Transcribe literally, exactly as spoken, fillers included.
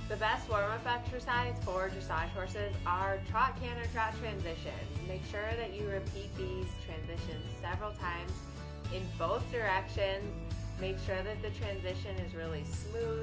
The best warm-up exercise for dressage horses are trot-canter, trot transitions. Make sure that you repeat these transitions several times in both directions. Make sure that the transition is really smooth